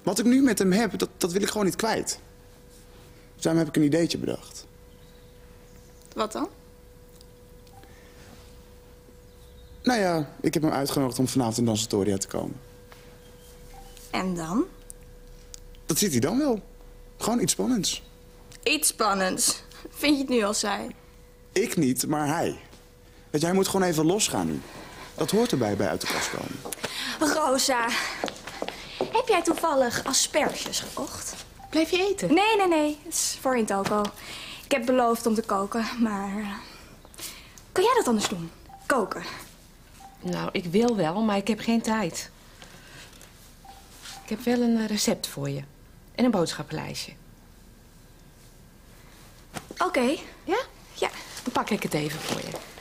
Wat ik nu met hem heb, dat wil ik gewoon niet kwijt. Dus daarom heb ik een ideetje bedacht. Wat dan? Nou ja, ik heb hem uitgenodigd om vanavond in Dansatoria te komen. En dan? Dat ziet hij dan wel. Gewoon iets spannends. Iets spannends. Vind je het nu al saai? Ik niet, maar hij. Weet je, hij moet gewoon even losgaan nu. Dat hoort erbij bij uit de kast komen. Rosa, heb jij toevallig asperges gekocht? Blijf je eten? Nee. Het is voor in toko. Ik heb beloofd om te koken, maar... Kan jij dat anders doen? Koken? Nou, ik wil wel, maar ik heb geen tijd. Ik heb wel een recept voor je. En een boodschappenlijstje. Oké. Ja? Ja. Dan pak ik het even voor je.